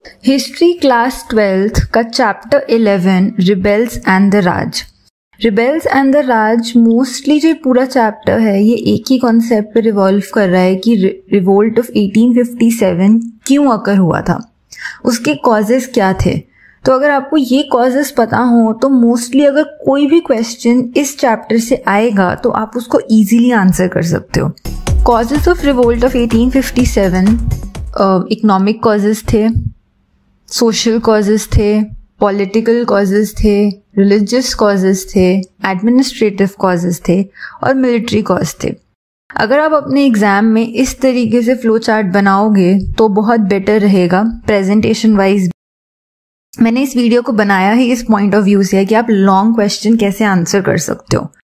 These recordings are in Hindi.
हिस्ट्री क्लास 12th का chapter 11 rebels and the Raj. Rebels and the Raj mostly जो पूरा चैप्टर है ये एक ही कॉन्सेप्ट पे रिवॉल्व कर रहा है कि रिवोल्ट ऑफ 1857 क्यों अकर हुआ था, उसके कॉजेस क्या थे। तो अगर आपको ये कॉजेस पता हो तो मोस्टली अगर कोई भी क्वेश्चन इस चैप्टर से आएगा तो आप उसको इजीली आंसर कर सकते हो। Causes of revolt of 1857 economic causes थे, सोशल कॉजेस थे, पॉलिटिकल कॉजेस थे, रिलीजियस कॉजेस थे, एडमिनिस्ट्रेटिव कॉजेस थे और मिलिट्री कॉज थे। अगर आप अपने एग्जाम में इस तरीके से फ्लो चार्ट बनाओगे तो बहुत बेटर रहेगा प्रेजेंटेशन वाइज। मैंने इस वीडियो को बनाया है इस पॉइंट ऑफ व्यू से कि आप लॉन्ग क्वेश्चन कैसे आंसर कर सकते हो।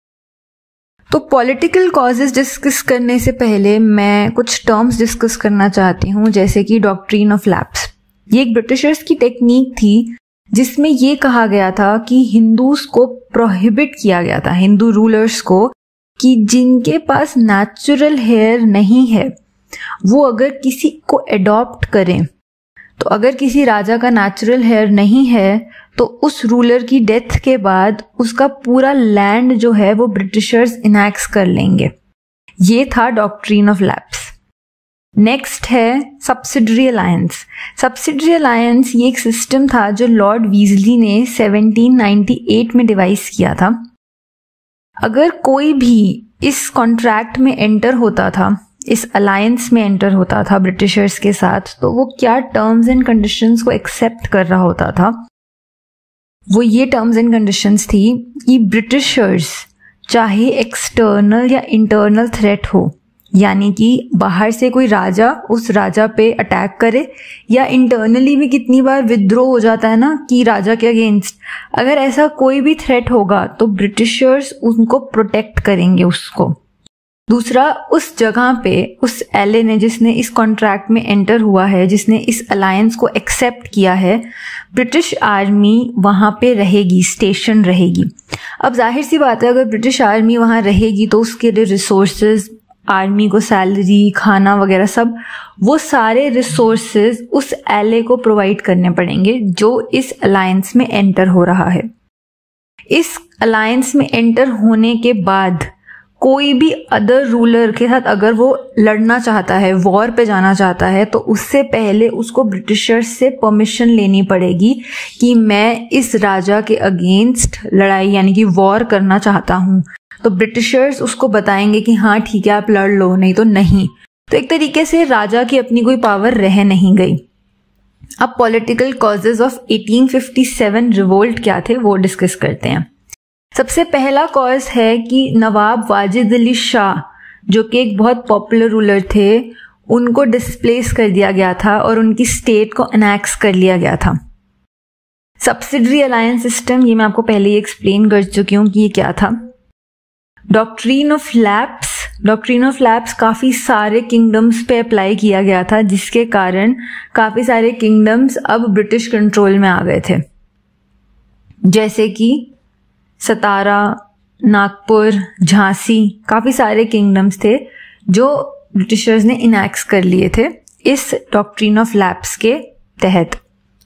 तो पॉलिटिकल कॉजेस डिस्कस करने से पहले मैं कुछ टर्म्स डिस्कस करना चाहती हूँ, जैसे कि डॉक्ट्रिन ऑफ लैप्स। ये एक ब्रिटिशर्स की टेक्निक थी जिसमें ये कहा गया था कि हिंदूज को प्रोहिबिट किया गया था, हिंदू रूलर्स को, कि जिनके पास नेचुरल हेयर नहीं है वो अगर किसी को एडॉप्ट करें, तो अगर किसी राजा का नेचुरल हेयर नहीं है तो उस रूलर की डेथ के बाद उसका पूरा लैंड जो है वो ब्रिटिशर्स इनैक्स कर लेंगे। ये था डॉक्ट्रिन ऑफ लैप्स। नेक्स्ट है सब्सिडरी अलायंस। सब्सिडरी अलायंस ये एक सिस्टम था जो लॉर्ड वीजली ने 1798 में डिवाइस किया था। अगर कोई भी इस कॉन्ट्रैक्ट में एंटर होता था, इस अलायंस में एंटर होता था ब्रिटिशर्स के साथ, तो वो क्या टर्म्स एंड कंडीशंस को एक्सेप्ट कर रहा होता था। वो ये टर्म्स एंड कंडीशंस थी कि ब्रिटिशर्स चाहे एक्सटर्नल या इंटरनल थ्रेट हो, यानी कि बाहर से कोई राजा उस राजा पे अटैक करे, या इंटरनली भी कितनी बार विद्रोह हो जाता है ना कि राजा के अगेंस्ट, अगर ऐसा कोई भी थ्रेट होगा तो ब्रिटिशर्स उनको प्रोटेक्ट करेंगे उसको। दूसरा, उस जगह पे उस एले ने, जिसने इस कॉन्ट्रैक्ट में एंटर हुआ है, जिसने इस अलायंस को एक्सेप्ट किया है, ब्रिटिश आर्मी वहां पे रहेगी, स्टेशन रहेगी। अब जाहिर सी बात है अगर ब्रिटिश आर्मी वहां रहेगी तो उसके लिए रिसोर्सेज, आर्मी को सैलरी, खाना वगैरह सब, वो सारे रिसोर्सेज उस एले को प्रोवाइड करने पड़ेंगे जो इस अलायंस में एंटर हो रहा है। इस अलायंस में एंटर होने के बाद कोई भी अदर रूलर के साथ अगर वो लड़ना चाहता है, वॉर पे जाना चाहता है, तो उससे पहले उसको ब्रिटिशर्स से परमिशन लेनी पड़ेगी कि मैं इस राजा के अगेंस्ट लड़ाई यानी कि वॉर करना चाहता हूँ। तो ब्रिटिशर्स उसको बताएंगे कि हाँ ठीक है आप लड़ लो, नहीं तो नहीं। तो एक तरीके से राजा की अपनी कोई पावर रह नहीं गई। अब पॉलिटिकल कॉजेज ऑफ 1857 रिवोल्ट क्या थे वो डिस्कस करते हैं। सबसे पहला कॉज है कि नवाब वाजिद अली शाह, जो कि एक बहुत पॉपुलर रूलर थे, उनको डिस्प्लेस कर दिया गया था और उनकी स्टेट को अनेक्स कर लिया गया था। सब्सिडरी अलायंस सिस्टम, ये मैं आपको पहले ही एक्सप्लेन कर चुकी हूँ कि ये क्या था। Doctrine of lapse, doctrine of lapse काफी सारे किंगडम्स पे अप्लाई किया गया था, जिसके कारण काफी सारे किंगडम्स अब ब्रिटिश कंट्रोल में आ गए थे, जैसे कि सतारा, नागपुर, झांसी, काफी सारे किंगडम्स थे जो ब्रिटिशर्स ने इनैक्स कर लिए थे इस डॉक्ट्रिन ऑफ लैप्स के तहत।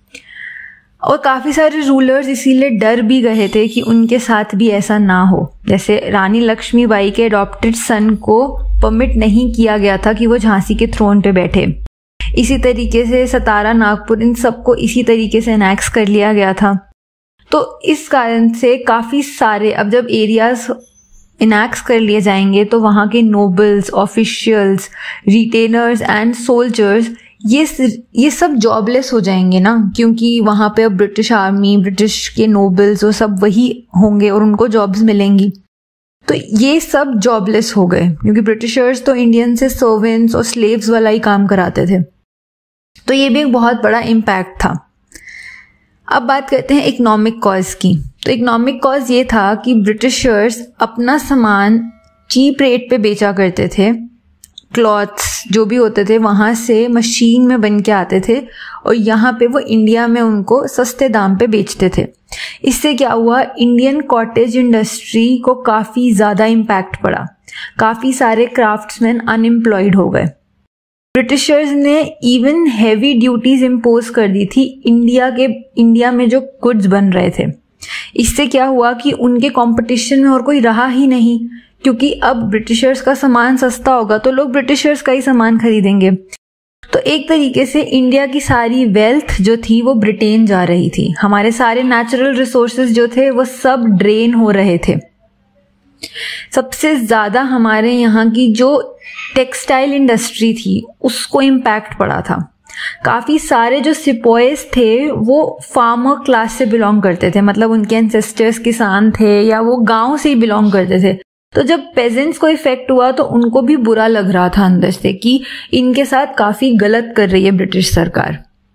और काफी सारे रूलर्स इसीलिए डर भी गए थे कि उनके साथ भी ऐसा ना हो। जैसे रानी लक्ष्मीबाई के अडॉप्टेड सन को परमिट नहीं किया गया था कि वो झांसी के थ्रोन पे बैठे। इसी तरीके से सतारा, नागपुर, इन सबको इसी तरीके से इनैक्स कर लिया गया था। तो इस कारण से काफी सारे, अब जब एरियाज इनैक्स कर लिए जाएंगे तो वहां के nobles, officials, retainers and soldiers ये सब जॉबलेस हो जाएंगे ना, क्योंकि वहां पे अब ब्रिटिश आर्मी, ब्रिटिश के नोबल्स और सब वही होंगे और उनको जॉब्स मिलेंगी। तो ये सब जॉबलेस हो गए क्योंकि ब्रिटिशर्स तो इंडियन से सर्वेंट्स और स्लेव्स वाला ही काम कराते थे। तो ये भी एक बहुत बड़ा इम्पैक्ट था। अब बात करते हैं इकोनॉमिक कॉज की। तो इकोनॉमिक कॉज ये था कि ब्रिटिशर्स अपना सामान चीप रेट पे बेचा करते थे। क्लॉथ्स जो भी होते थे वहां से मशीन में बन के आते थे और यहाँ पे वो इंडिया में उनको सस्ते दाम पे बेचते थे। इससे क्या हुआ, इंडियन कॉटेज इंडस्ट्री को काफी ज्यादा इम्पैक्ट पड़ा। काफी सारे क्राफ्ट्समैन अनएम्प्लॉयड हो गए। ब्रिटिशर्स ने इवन हैवी ड्यूटीज इम्पोज कर दी थी इंडिया में जो गुड्स बन रहे थे। इससे क्या हुआ कि उनके कंपटीशन में और कोई रहा ही नहीं, क्योंकि अब ब्रिटिशर्स का सामान सस्ता होगा तो लोग ब्रिटिशर्स का ही सामान खरीदेंगे। तो एक तरीके से इंडिया की सारी वेल्थ जो थी वो ब्रिटेन जा रही थी। हमारे सारे नेचुरल रिसोर्सेज जो थे वो सब ड्रेन हो रहे थे। सबसे ज्यादा हमारे यहाँ की जो टेक्सटाइल इंडस्ट्री थी उसको इम्पैक्ट पड़ा था। काफी सारे जो सिपॉयज थे वो फार्मर क्लास से बिलोंग करते थे, मतलब उनके एंसेस्टर्स किसान थे या वो गांव से ही बिलोंग करते थे। तो जब पेजेंट्स को इफेक्ट हुआ तो उनको भी बुरा लग रहा था अंदर से कि इनके साथ काफी गलत कर रही है ब्रिटिश सरकार।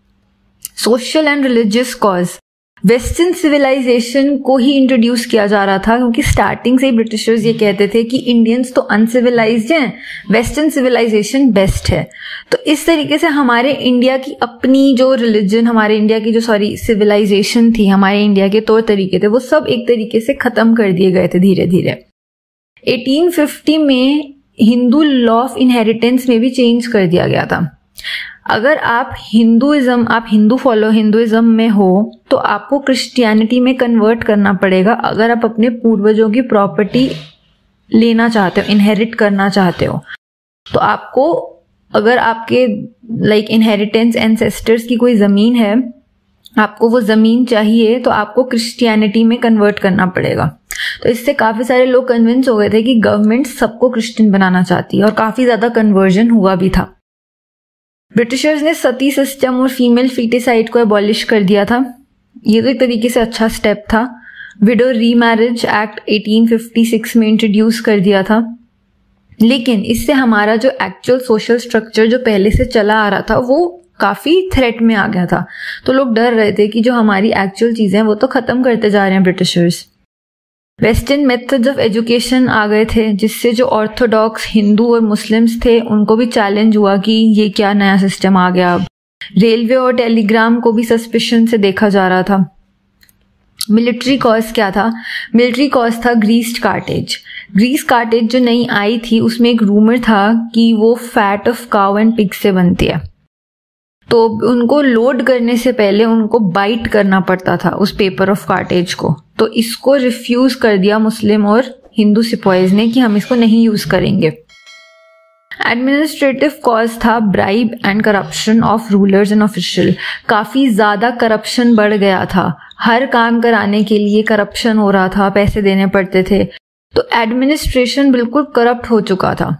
Social and religious cause, western civilisation को ही इंट्रोड्यूस किया जा रहा था, क्योंकि स्टार्टिंग से ही ब्रिटिशर्स ये कहते थे कि इंडियंस तो अनसिविलाइज्ड हैं, वेस्टर्न सिविलाइजेशन बेस्ट है। तो इस तरीके से हमारे इंडिया की अपनी जो रिलीजन, हमारे इंडिया की जो सिविलाइजेशन थी, हमारे इंडिया के तौर तरीके थे, वो सब एक तरीके से खत्म कर दिए गए थे धीरे धीरे। 1850 में हिंदू लॉ ऑफ इनहेरिटेंस में भी चेंज कर दिया गया था। अगर आप हिंदुइज्म में हो तो आपको क्रिश्चियनिटी में कन्वर्ट करना पड़ेगा अगर आप अपने पूर्वजों की प्रॉपर्टी लेना चाहते हो, इनहेरिट करना चाहते हो। तो आपको, अगर आपके इनहेरिटेंस एंसेस्टर्स की कोई जमीन है, आपको वो जमीन चाहिए, तो आपको क्रिश्चियनिटी में कन्वर्ट करना पड़ेगा। तो इससे काफी सारे लोग कन्विंस हो गए थे कि गवर्नमेंट सबको क्रिश्चियन बनाना चाहती है, और काफी ज्यादा कन्वर्जन हुआ भी था। ब्रिटिशर्स ने सती सिस्टम और फीमेल फीटिसाइड को एबॉलिश कर दिया था। ये तो एक तरीके से अच्छा स्टेप था। विडो रीमैरिज एक्ट 1856 में इंट्रोड्यूस कर दिया था। लेकिन इससे हमारा जो एक्चुअल सोशल स्ट्रक्चर जो पहले से चला आ रहा था वो काफी थ्रेट में आ गया था। तो लोग डर रहे थे कि जो हमारी एक्चुअल चीजें हैं वो तो खत्म करते जा रहे हैं Britishers. Western methods of education आ गए थे, जिससे जो ऑर्थोडॉक्स हिंदू और मुस्लिम्स थे उनको भी चैलेंज हुआ कि ये क्या नया सिस्टम आ गया। अब रेलवे और टेलीग्राम को भी सस्पिशन से देखा जा रहा था। मिलिट्री कॉज क्या था? मिलिट्री कॉज था ग्रीस्ड कार्टेज। ग्रीस कार्टेज जो नई आई थी उसमें एक रूमर था कि वो fat of cow and pig से बनती है, तो उनको लोड करने से पहले उनको बाइट करना पड़ता था उस पेपर ऑफ कार्टेज को। तो इसको रिफ्यूज कर दिया मुस्लिम और हिंदू सिपॉइज ने कि हम इसको नहीं यूज करेंगे। एडमिनिस्ट्रेटिव कॉज था bribe and corruption of rulers and official. काफी ज्यादा करप्शन बढ़ गया था, हर काम कराने के लिए करप्शन हो रहा था, पैसे देने पड़ते थे। तो एडमिनिस्ट्रेशन बिल्कुल करप्ट हो चुका था।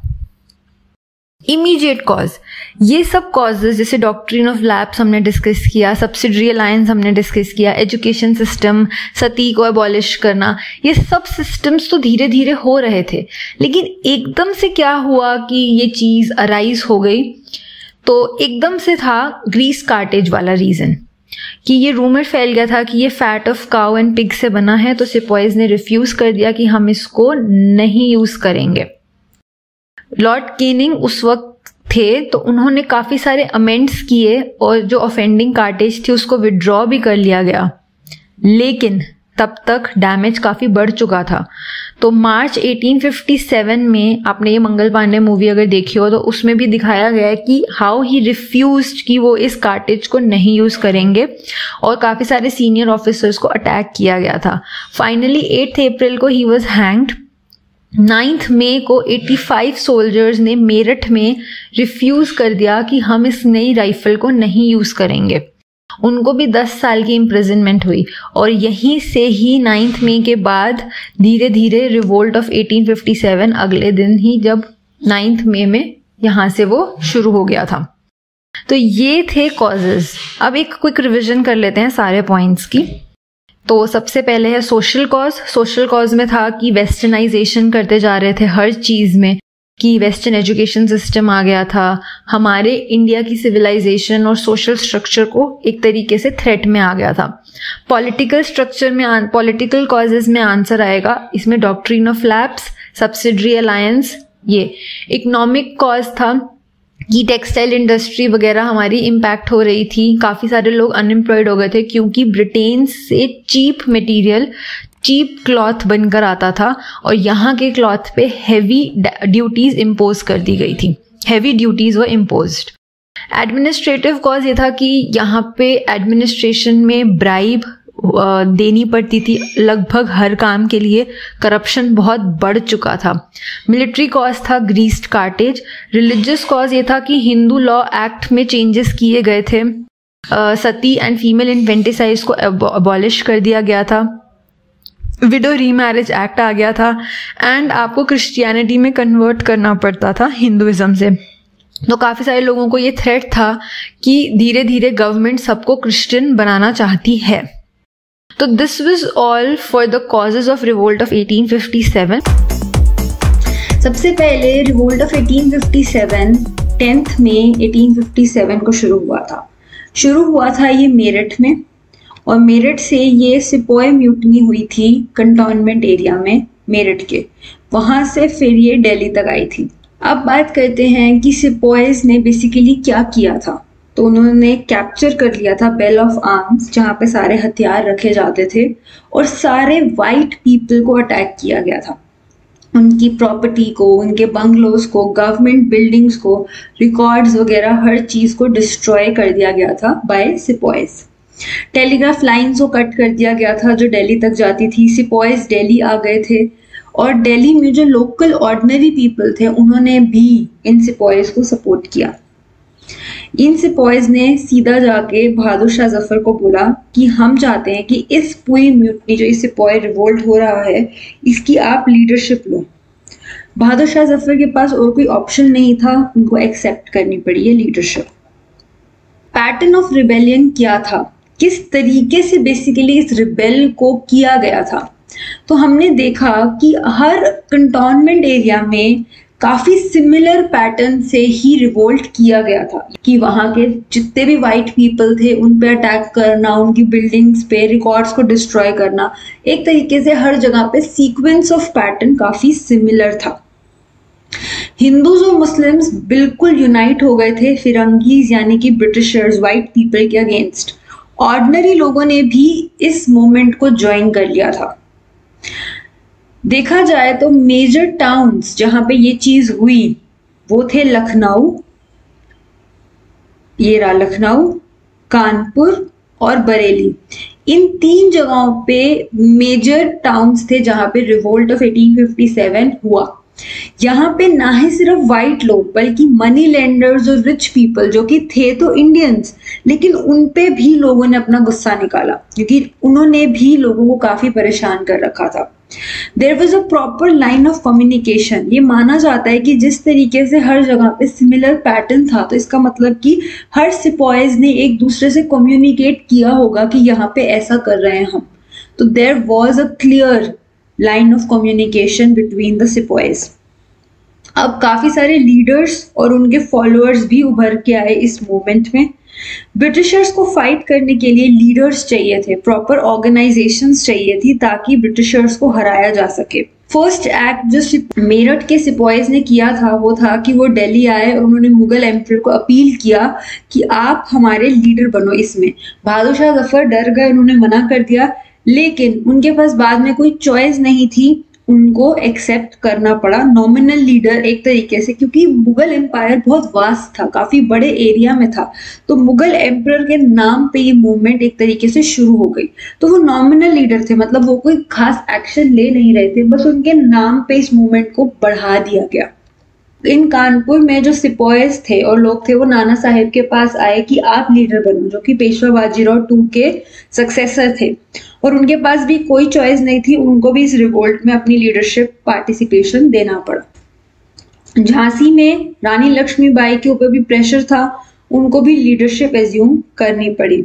इमीडिएट कॉज, ये सब कॉजेज जैसे डॉक्ट्रिन ऑफ लैप्स हमने डिस्कस किया, सब्सिडरी अलायंस हमने डिस्कस किया, एजुकेशन सिस्टम, सती को एबॉलिश करना, ये सब सिस्टम्स तो धीरे धीरे हो रहे थे। लेकिन एकदम से क्या हुआ कि ये चीज अराइज हो गई? तो एकदम से था ग्रीस कार्टेज वाला रीजन, कि ये रूमर फैल गया था कि ये fat of cow and pig से बना है। तो सिपॉइज ने रिफ्यूज कर दिया कि हम इसको नहीं यूज करेंगे। लॉर्ड केनिंग उस वक्त थे, तो उन्होंने काफी सारे अमेंड्स किए और जो ऑफेंडिंग कार्टेज थी उसको विड्रॉ भी कर लिया गया। लेकिन तब तक डैमेज काफी बढ़ चुका था। तो मार्च 1857 में, आपने ये मंगल पांडे मूवी अगर देखी हो तो उसमें भी दिखाया गया है कि हाउ ही रिफ्यूज्ड कि वो इस कार्टेज को नहीं यूज करेंगे, और काफी सारे सीनियर ऑफिसर्स को अटैक किया गया था। फाइनली 8 अप्रैल को ही वॉज हैंग्ड। 9 मई को 85 सोल्जर्स ने मेरठ में रिफ्यूज कर दिया कि हम इस नई राइफल को नहीं यूज करेंगे। उनको भी 10 साल की इम्प्रिजनमेंट हुई, और यहीं से ही 9 मई के बाद धीरे धीरे रिवोल्ट ऑफ 1857 अगले दिन ही, जब 9 मई में यहां से वो शुरू हो गया था। तो ये थे कॉजेज। अब एक क्विक रिवीजन कर लेते हैं सारे पॉइंट्स की। तो सबसे पहले है सोशल कॉज। सोशल कॉज में था कि वेस्टर्नाइजेशन करते जा रहे थे हर चीज में, कि वेस्टर्न एजुकेशन सिस्टम आ गया था, हमारे इंडिया की सिविलाइजेशन और सोशल स्ट्रक्चर को एक तरीके से थ्रेट में आ गया था। पॉलिटिकल स्ट्रक्चर में, पॉलिटिकल कॉजेज में आंसर आएगा इसमें doctrine of lapse, subsidiary alliance. ये इकोनॉमिक कॉज था कि टेक्सटाइल इंडस्ट्री वगैरह हमारी इम्पैक्ट हो रही थी, काफी सारे लोग अनएम्प्लॉयड हो गए थे क्योंकि ब्रिटेन से चीप मटेरियल, चीप क्लॉथ बनकर आता था और यहाँ के क्लॉथ पे हैवी ड्यूटीज इम्पोज कर दी गई थी। heavy duties were imposed. Administrative cause ये था कि यहाँ पे एडमिनिस्ट्रेशन में ब्राइब देनी पड़ती थी लगभग हर काम के लिए, करप्शन बहुत बढ़ चुका था। मिलिट्री कॉज था ग्रीस्ड कार्टेज। रिलीजियस कॉज ये था कि हिंदू लॉ एक्ट में चेंजेस किए गए थे, सती एंड फीमेल इन्फेंटिसाइड को अबॉलिश कर दिया गया था, विडो रीमैरिज एक्ट आ गया था, एंड आपको क्रिश्चियनिटी में कन्वर्ट करना पड़ता था हिंदुइज्म से। तो काफ़ी सारे लोगों को ये थ्रेट था कि धीरे धीरे गवर्नमेंट सबको क्रिश्चियन बनाना चाहती है। तो this was all for the causes of revolt of 1857। सबसे पहले रिवोल्ट ऑफ 1857 10 मई 1857 को शुरू हुआ था ये मेरठ में, और मेरठ से ये सिपोय म्यूटनी हुई थी कंटोनमेंट एरिया में मेरठ के, वहाँ से फिर ये दिल्ली तक आई थी। अब बात करते हैं कि सिपोयज ने बेसिकली क्या किया था। तो उन्होंने कैप्चर कर लिया था बेल ऑफ आर्म्स, जहाँ पे सारे हथियार रखे जाते थे, और सारे वाइट पीपल को अटैक किया गया था। उनकी प्रॉपर्टी को, उनके बंगलोज को, गवर्नमेंट बिल्डिंग्स को, रिकॉर्ड्स वगैरह हर चीज़ को डिस्ट्रॉय कर दिया गया था बाय सिपोयज। टेलीग्राफ लाइन्स को कट कर दिया गया था जो दिल्ली तक जाती थी। सिपोयज दिल्ली आ गए थे, और दिल्ली में जो लोकल ऑर्डिनरी पीपल थे उन्होंने भी इन सिपोयज को सपोर्ट किया। इन सिपोयज ने सीधा जाके बहादुर शाह जफर को बोला कि हम चाहते हैं कि इस पूरी म्यूटनी, जो इस सिपोय रिवोल्ट हो रहा है, इसकी आप लीडरशिप लो। बहादुर शाह जफर के पास और कोई ऑप्शन नहीं था, उनको एक्सेप्ट करनी पड़ी ये लीडरशिप। पैटर्न ऑफ रिबेलियन क्या था, किस तरीके से बेसिकली इस रिबेल को किया गया था, तो हमने देखा कि हर कंटोनमेंट एरिया में काफी सिमिलर पैटर्न से ही रिवोल्ट किया गया था कि वहां के जितने भी वाइट पीपल थे उन पे अटैक करना, उनकी बिल्डिंग्स पे, रिकॉर्ड्स को डिस्ट्रॉय करना। एक तरीके से हर जगह पे सीक्वेंस ऑफ पैटर्न काफी सिमिलर था। हिंदूज और मुस्लिम्स बिल्कुल यूनाइट हो गए थे फिरंगीज यानी कि ब्रिटिशर्स, वाइट पीपल के अगेंस्ट। ऑर्डिनरी लोगों ने भी इस मूवमेंट को ज्वाइन कर लिया था। देखा जाए तो मेजर टाउन्स जहां पे ये चीज हुई वो थे लखनऊ, लखनऊ, कानपुर और बरेली। इन 3 जगहों पे मेजर टाउन्स थे जहां पे रिवोल्ट ऑफ 1857 हुआ। यहाँ पे ना ही सिर्फ वाइट लोग बल्कि मनी लेंडर्स और रिच पीपल, जो कि थे तो इंडियंस, लेकिन उन पे भी लोगों ने अपना गुस्सा निकाला क्योंकि उन्होंने भी लोगों को काफी परेशान कर रखा था। There was a proper line of communication. ये माना जाता है कि जिस तरीके से हर जगह पे सिमिलर पैटर्न था, तो इसका मतलब कि हर सिपोयज ने एक दूसरे से कम्युनिकेट किया होगा कि यहाँ पे ऐसा कर रहे हैं हम। तो there was a clear line of communication between the sepoys. अब काफी सारे लीडर्स और उनके फॉलोअर्स भी उभर के आए इस मूवमेंट में। ब्रिटिशर्स को फाइट करने के लिए लीडर्स चाहिए थे, प्रॉपर ऑर्गेनाइजेशंस चाहिए थी ताकि ब्रिटिशर्स को हराया जा सके। फर्स्ट एक्ट जो मेरठ के सिपोयज ने किया था वो था कि वो दिल्ली आए और उन्होंने मुगल एम्परर को अपील किया कि आप हमारे लीडर बनो इसमें। बहादुर शाह जफर डर गए, उन्होंने मना कर दिया, लेकिन उनके पास बाद में कोई चॉइस नहीं थी, उनको एक्सेप्ट करना पड़ा नॉमिनल लीडर एक तरीके से, क्योंकि मुगल एम्पायर बहुत वास्ट था, काफी बड़े एरिया में था। तो मुगल एम्परर के नाम पे ये मूवमेंट एक तरीके से शुरू हो गई। तो वो नॉमिनल लीडर थे, मतलब वो कोई खास एक्शन ले नहीं रहे थे, बस उनके नाम पे इस मूवमेंट को बढ़ा दिया गया। इन कानपुर में जो सिपोयज थे और लोग थे वो नाना साहेब के पास आए कि आप लीडर बनो, जो कि पेशवा बाजीराव 2 के सक्सेसर थे, और उनके पास भी कोई चॉइस नहीं थी, उनको भी इस रिवोल्ट में अपनी लीडरशिप पार्टिसिपेशन देना पड़ा। झांसी में रानी लक्ष्मीबाई के ऊपर भी प्रेशर था, उनको भी लीडरशिप एज्यूम करनी पड़ी।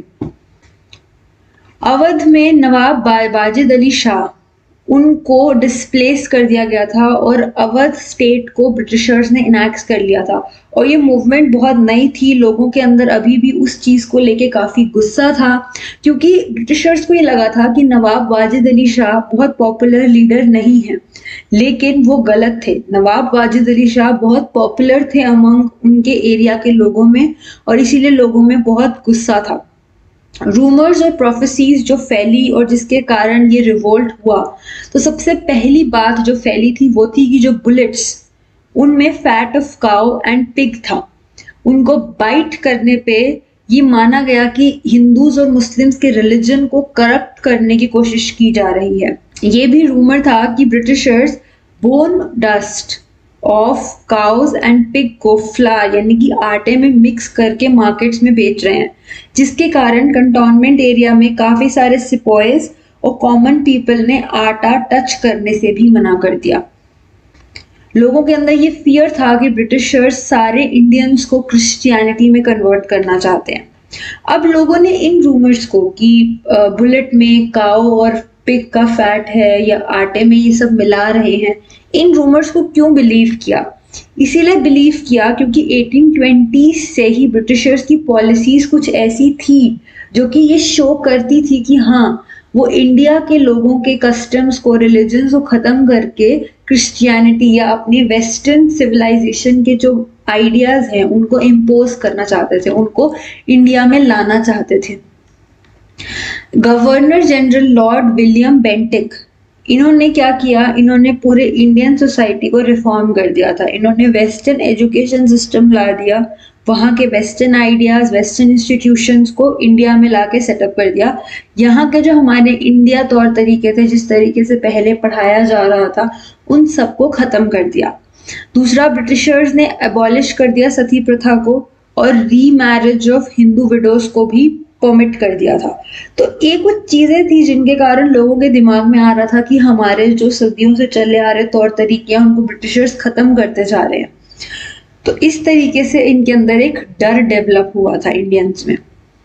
अवध में नवाब वाजिद अली शाह, उनको डिस्प्लेस कर दिया गया था और अवध स्टेट को ब्रिटिशर्स ने इनैक्ट कर लिया था। और ये मूवमेंट बहुत नई थी, लोगों के अंदर अभी भी उस चीज़ को लेके काफ़ी गुस्सा था, क्योंकि ब्रिटिशर्स को ये लगा था कि नवाब वाजिद अली शाह बहुत पॉपुलर लीडर नहीं है, लेकिन वो गलत थे। नवाब वाजिद अली शाह बहुत पॉपुलर थे अमंग उनके एरिया के लोगों में, और इसीलिए लोगों में बहुत गुस्सा था। रूमर्स और प्रोफेसीज जो फैली और जिसके कारण ये रिवोल्ट हुआ, तो सबसे पहली बात जो फैली थी वो थी कि जो बुलेट्स उनमें fat of cow and pig था। उनको बाइट करने पे ये माना गया कि हिंदूज और मुस्लिम्स के रिलीजन को करप्ट करने की कोशिश की जा रही है। ये भी रूमर था कि Britishers bone dust of cows and pig को फ्लार यानी कि आटे में मिक्स करके मार्केट्स में बेच रहे हैं, जिसके कारण कंटोनमेंट एरिया में काफी सारे सिपॉइज और कॉमन पीपल ने आटा टच करने से भी मना कर दिया। लोगों के अंदर ये फियर था कि ब्रिटिशर्स सारे इंडियंस को क्रिश्चियनिटी में कन्वर्ट करना चाहते हैं। अब लोगों ने इन रूमर्स को कि बुलेट में काऊ और पिग का फैट है या आटे में ये सब मिला रहे हैं, इन रूमर्स को क्यों बिलीव किया? इसीलिए बिलीव किया क्योंकि 1820 से ही ब्रिटिशर्स की पॉलिसीज कुछ ऐसी थी जो कि ये शो करती थी कि हाँ, वो इंडिया के लोगों के कस्टम्स को, रिलीजन्स को खत्म करके क्रिश्चियनिटी या अपनी वेस्टर्न सिविलाइजेशन के जो आइडियाज हैं उनको इम्पोज करना चाहते थे, उनको इंडिया में लाना चाहते थे। Governor general Lord William Bentinck, इन्होंने क्या किया? इन्होंने पूरे इंडियन सोसाइटी को रिफॉर्म कर दिया था। इन्होंने वेस्टर्न एजुकेशन सिस्टम ला दिया, वहाँ के वेस्टर्न आइडियाज, वेस्टर्न इंस्टीट्यूशंस को इंडिया में लाके सेटअप कर दिया। यहाँ के जो हमारे इंडिया तौर तरीके थे, जिस तरीके से पहले पढ़ाया जा रहा था, उन सबको खत्म कर दिया। दूसरा, ब्रिटिशर्स ने एबॉलिश कर दिया सती प्रथा को और रीमैरिज ऑफ हिंदू विडोज को भी परमिट कर दिया था। तो ये कुछ चीजें थी जिनके कारण लोगों के दिमाग में आ रहा था कि हमारे जो सदियों से चले आ रहे तौर तरीके हैं उनको ब्रिटिशर्स खत्म करते जा रहे हैं। तो इस तरीके से इनके अंदर एक डर डेवलप हुआ था इंडियंस में।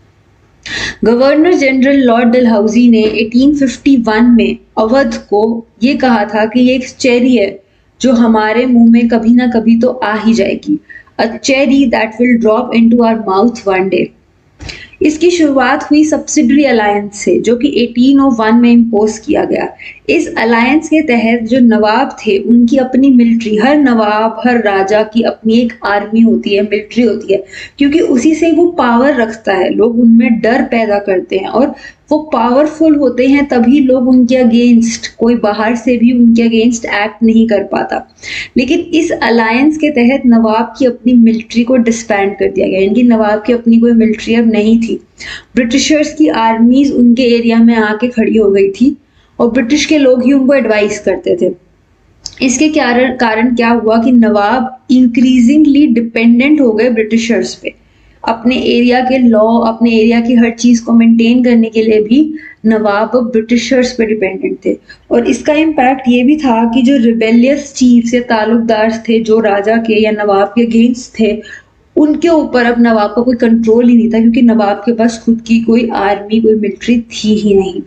गवर्नर जनरल लॉर्ड डलहौजी ने 1851 में अवध को ये कहा था कि ये एक चेरी है जो हमारे मुंह में कभी ना कभी तो आ ही जाएगी, a cherry that will drop into our mouth one day. इसकी शुरुआत हुई सब्सिडरी अलायंस से, जो कि 1801 में इम्पोज किया गया। इस अलायंस के तहत जो नवाब थे उनकी अपनी मिलिट्री, हर नवाब, हर राजा की अपनी एक आर्मी होती है, मिलिट्री होती है, क्योंकि उसी से वो पावर रखता है। लोग उनमें डर पैदा करते हैं और वो पावरफुल होते हैं, तभी लोग उनके अगेंस्ट, कोई बाहर से भी उनके अगेंस्ट एक्ट नहीं कर पाता। लेकिन इस अलायंस के तहत नवाब की अपनी मिलिट्री को डिस्बैंड कर दिया गया, इनकी नवाब की अपनी कोई मिलिट्री अब नहीं थी। ब्रिटिशर्स की आर्मीज उनके एरिया में आके खड़ी हो गई थी और ब्रिटिश के लोग ही उनको एडवाइस करते थे। इसके कारण क्या हुआ कि नवाब इंक्रीजिंगली डिपेंडेंट हो गए ब्रिटिशर्स पे। अपने एरिया के लॉ, अपने एरिया की हर चीज को मेंटेन करने के लिए भी नवाब ब्रिटिशर्स पे डिपेंडेंट थे। और इसका इम्पैक्ट ये भी था कि जो रिबेलियस चीफ्स या तालुकदार थे, जो राजा के या नवाब के अगेंस्ट थे, उनके ऊपर अब नवाब का कोई कंट्रोल ही नहीं था, क्योंकि नवाब के पास खुद की कोई आर्मी, कोई मिलिट्री थी ही नहीं।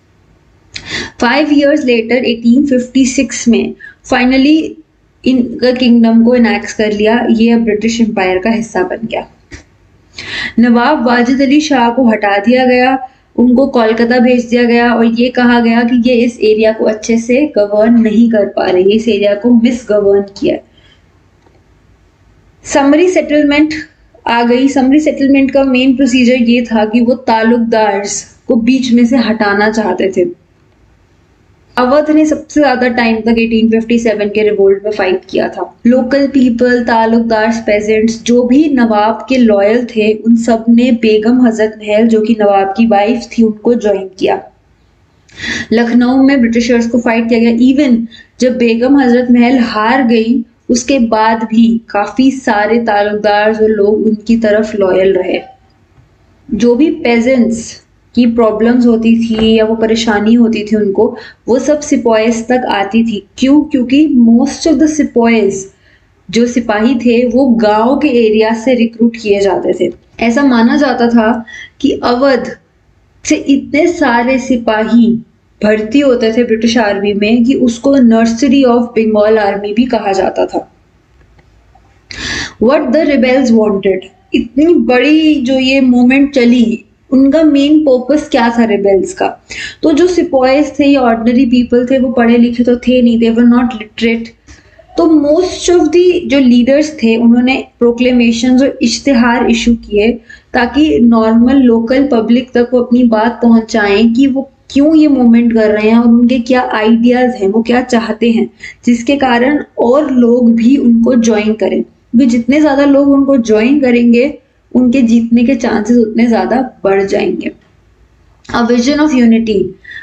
5 years later 1856 में फाइनली इनका किंगडम को इनैक्स कर लिया, ये अब ब्रिटिश एम्पायर का हिस्सा बन गया। नवाब वाजिद अली शाह को हटा दिया गया, उनको कोलकाता भेज दिया गया और ये कहा गया कि ये इस एरिया को अच्छे से गवर्न नहीं कर पा रहे, इस एरिया को मिस गवर्न किया। समरी सेटलमेंट आ गई। समरी सेटलमेंट का मेन प्रोसीजर ये था कि वो तालुकदार्स को बीच में से हटाना चाहते थे। अवध ने सबसे ज्यादा टाइम तक 1857 के रिवोल्ट में फाइट किया था। लोकल पीपल, तालुकदार्स, पेजेंट्स, जो भी नवाब के लॉयल थे, उन सब ने बेगम हजरत महल, जो कि नवाब की वाइफ थी, उनको ज्वाइन किया। लखनऊ में ब्रिटिशर्स को फाइट किया गया। इवन जब बेगम हजरत महल हार गई, उसके बाद भी काफी सारे तालुकदार और लोग उनकी तरफ लॉयल रहे। जो भी पेजेंट्स की प्रॉब्लम्स होती थी या वो परेशानी होती थी उनको, वो सब सिपॉइज तक आती थी। क्यों? क्योंकि मोस्ट ऑफ द सिपॉइज, जो सिपाही थे, वो गांव के एरिया से रिक्रूट किए जाते थे। ऐसा माना जाता था कि अवध से इतने सारे सिपाही भर्ती होते थे ब्रिटिश आर्मी में कि उसको नर्सरी ऑफ बंगाल आर्मी भी कहा जाता था। व्हाट द रिबेल्स वांटेड, इतनी बड़ी जो ये मूवमेंट चली, उनका मेन पर्पस क्या था रिबेल्स का? तो जो सिपॉइज थे या ऑर्डिनरी पीपल थे, वो पढ़े लिखे तो थे नहीं, दे वर नॉट लिटरेट। तो मोस्ट ऑफ दी जो लीडर्स थे, उन्होंने प्रोक्लेमेशंस और इश्तिहार इशू किए ताकि नॉर्मल लोकल पब्लिक तक वो अपनी बात पहुंचाएं कि वो क्यों ये मूवमेंट कर रहे हैं और उनके क्या आइडियाज हैं, वो क्या चाहते हैं, जिसके कारण और लोग भी उनको ज्वाइन करें, क्योंकि जितने ज्यादा लोग उनको ज्वाइन करेंगे उनके जीतने के चांसेस उतने ज्यादा बढ़ जाएंगे। A vision of unity.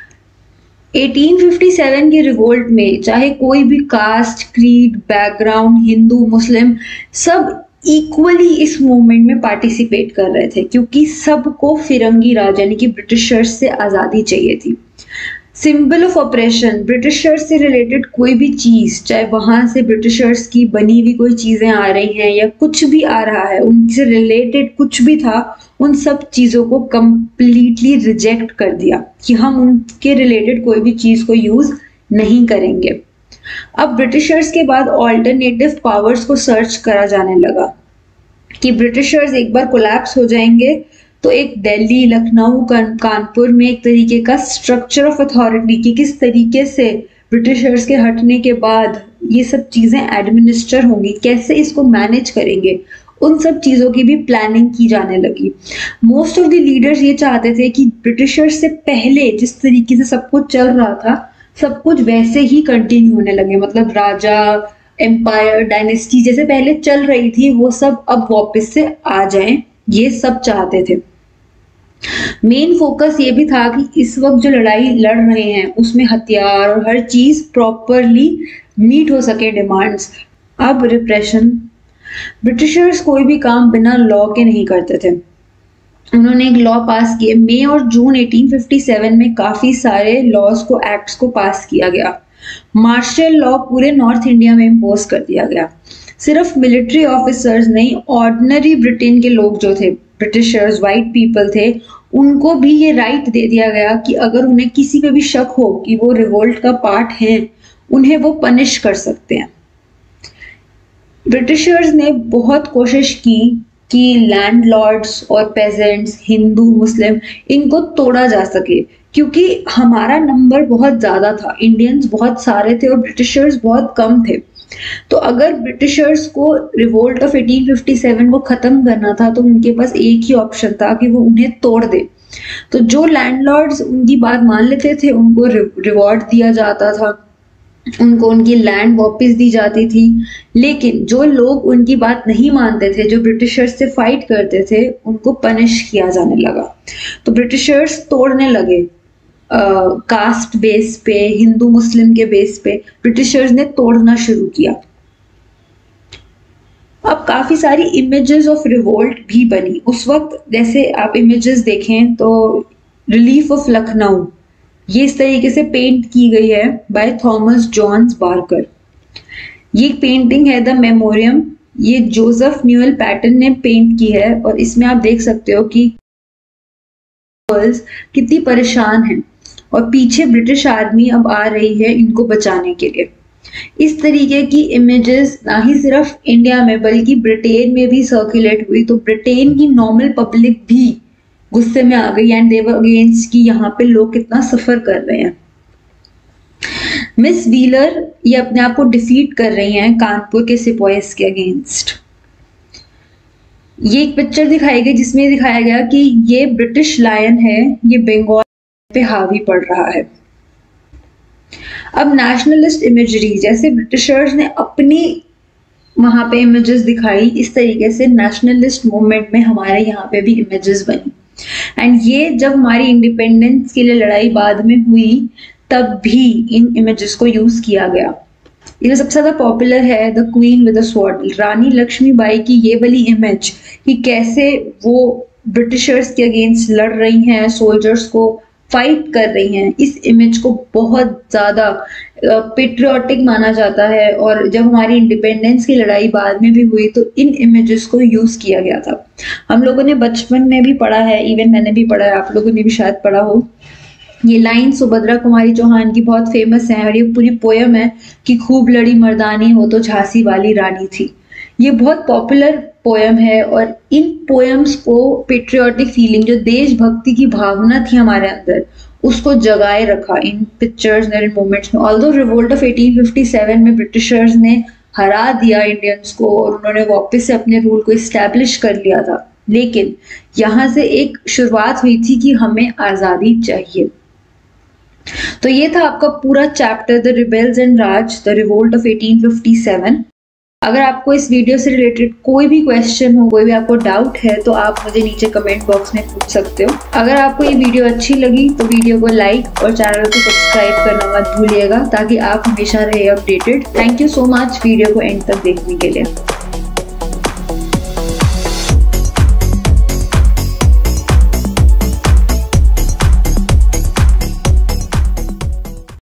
1857 की रिवोल्ट में चाहे कोई भी caste, creed, background, Hindu, Muslim, सब इक्वली इस मूवमेंट में पार्टिसिपेट कर रहे थे, क्योंकि सबको फिरंगी राज यानी कि ब्रिटिशर्स से आजादी चाहिए थी। सिंबल ऑफ ऑपरेशन, ब्रिटिशर्स से रिलेटेड कोई भी चीज, चाहे वहां से ब्रिटिशर्स की बनी हुई कोई चीजें आ रही हैं या कुछ भी आ रहा है, उनसे रिलेटेड कुछ भी था, उन सब चीजों को कंप्लीटली रिजेक्ट कर दिया कि हम उनके रिलेटेड कोई भी चीज को यूज नहीं करेंगे। अब ब्रिटिशर्स के बाद ऑल्टरनेटिव पावर्स को सर्च करा जाने लगा कि ब्रिटिशर्स एक बार कोलैप्स हो जाएंगे तो एक दिल्ली, लखनऊ, कानपुर में एक तरीके का स्ट्रक्चर ऑफ अथॉरिटी की किस तरीके से ब्रिटिशर्स के हटने के बाद ये सब चीजें एडमिनिस्टर होंगी, कैसे इसको मैनेज करेंगे, उन सब चीजों की भी प्लानिंग की जाने लगी। मोस्ट ऑफ द लीडर्स ये चाहते थे कि ब्रिटिशर्स से पहले जिस तरीके से सब कुछ चल रहा था सब कुछ वैसे ही कंटिन्यू होने लगे, मतलब राजा, एम्पायर, डायनेस्टी जैसे पहले चल रही थी वो सब अब वापस से आ जाएं, ये सब चाहते थे। मेन फोकस ये भी था कि इस वक्त जो लड़ाई लड़ रहे हैं उसमें हथियार और हर चीज प्रॉपरली मीट हो सके डिमांड्स। अब रिप्रेशन, ब्रिटिशर्स कोई भी काम बिना लॉ के नहीं करते थे। उन्होंने एक लॉ पास किए। मई और जून 1857 में काफी सारे लॉज को, एक्ट्स को पास किया गया। मार्शल लॉ पूरे नॉर्थ इंडिया में इम्पोज कर दिया गया। सिर्फ मिलिट्री ऑफिसर्स नहीं, ऑर्डिनरी ब्रिटेन के लोग जो थे, ब्रिटिशर्स, वाइट पीपल थे, उनको भी ये राइट दे दिया गया कि अगर उन्हें किसी पे भी शक हो कि वो रिवोल्ट का पार्ट हैं, उन्हें वो पनिश कर सकते हैं। ब्रिटिशर्स ने बहुत कोशिश की कि लैंडलॉर्ड्स और पेजेंट्स, हिंदू, मुस्लिम, इनको तोड़ा जा सके, क्योंकि हमारा नंबर बहुत ज्यादा था, इंडियंस बहुत सारे थे और ब्रिटिशर्स बहुत कम थे। तो अगर ब्रिटिशर्स को रिवोल्ट ऑफ 1857 को खत्म करना था तो उनके पास एक ही ऑप्शन था कि वो उन्हें तोड़ दे। तो जो लैंडलॉर्ड्स उनकी बात मान लेते थे उनको रिवॉर्ड दिया जाता था, उनको उनकी लैंड वापस दी जाती थी। लेकिन जो लोग उनकी बात नहीं मानते थे, जो ब्रिटिशर्स से फाइट करते थे, उनको पनिश किया जाने लगा। तो ब्रिटिशर्स तोड़ने लगे, कास्ट बेस पे, हिंदू मुस्लिम के बेस पे ब्रिटिशर्स ने तोड़ना शुरू किया। अब काफी सारी इमेजेस ऑफ रिवोल्ट भी बनी उस वक्त। जैसे आप इमेजेस देखें तो रिलीफ ऑफ लखनऊ ये इस तरीके से पेंट की गई है बाय थॉमस जॉन्स बार्कर। ये पेंटिंग है द मेमोरियम, ये जोसेफ न्यूएल पैटर्न ने पेंट की है और इसमें आप देख सकते हो कि कितनी परेशान है और पीछे ब्रिटिश आर्मी अब आ रही है इनको बचाने के लिए। इस तरीके की इमेजेस ना ही सिर्फ इंडिया में बल्कि ब्रिटेन में भी सर्कुलेट हुई, तो ब्रिटेन की नॉर्मल पब्लिक भी गुस्से में आ गई एंड दे वर अगेंस्ट कि यहाँ पे लोग कितना सफर कर रहे हैं। मिस व्हीलर ये अपने आप को डिफीट कर रही हैं कानपुर के सिपाहीज के अगेंस्ट। ये एक पिक्चर दिखाई गई जिसमें दिखाया गया कि ये ब्रिटिश लायन है, ये बंगाल पे हावी पड़ रहा है। अब नेशनलिस्ट इमेजरी, जैसे ब्रिटिशर्स ने अपनी वहां पे इमेजेस दिखाई, इस तरीके से नेशनलिस्ट मूवमेंट में हमारे यहाँ पे भी इमेजेस बनी। एंड ये जब हमारी इंडिपेंडेंस के लिए लड़ाई बाद में हुई तब भी इन इमेजेस को यूज किया गया। ये सबसे ज्यादा पॉपुलर है the queen with the sword, Rani Lakshmibai की ये वाली इमेज कि कैसे वो ब्रिटिशर्स के अगेंस्ट लड़ रही हैं, सोल्जर्स को फाइट कर रही हैं। इस इमेज को बहुत ज्यादा पेट्रियोटिक माना जाता है और जब हमारी इंडिपेंडेंस की लड़ाई बाद में भी हुई तो इन इमेजेस को यूज किया गया था। हम लोगों ने बचपन में भी पढ़ा है, इवन मैंने भी पढ़ा है, आप लोगों ने भी शायद पढ़ा हो। ये लाइन सुभद्रा कुमारी चौहान की बहुत फेमस है और ये पूरी पोयम है कि खूब लड़ी मर्दानी हो तो झांसी वाली रानी थी। ये बहुत पॉपुलर पोयम है और इन पोयम्स को पेट्रियोटिक फीलिंग, जो देशभक्ति की भावना थी हमारे अंदर, उसको जगाए रखा इन पिक्चर्स और इन मोमेंट्स में। ऑल्दो रिवोल्ट ऑफ 1857 में ब्रिटिशर्स ने हरा दिया इंडियंस को और उन्होंने वापस से अपने रूल को इस्टेब्लिश कर लिया था, लेकिन यहाँ से एक शुरुआत हुई थी कि हमें आज़ादी चाहिए। तो ये था आपका पूरा chapter the rebels and Raj, the revolt of 1857। अगर आपको इस वीडियो से रिलेटेड कोई भी क्वेश्चन हो, कोई भी आपको डाउट है, तो आप मुझे नीचे कमेंट बॉक्स में पूछ सकते हो। अगर आपको ये वीडियो अच्छी लगी तो वीडियो को लाइक और चैनल को सब्सक्राइब करना मत भूलिएगा, ताकि आप हमेशा रहे updated. Thank you so much video को एंड तक देखने के लिए।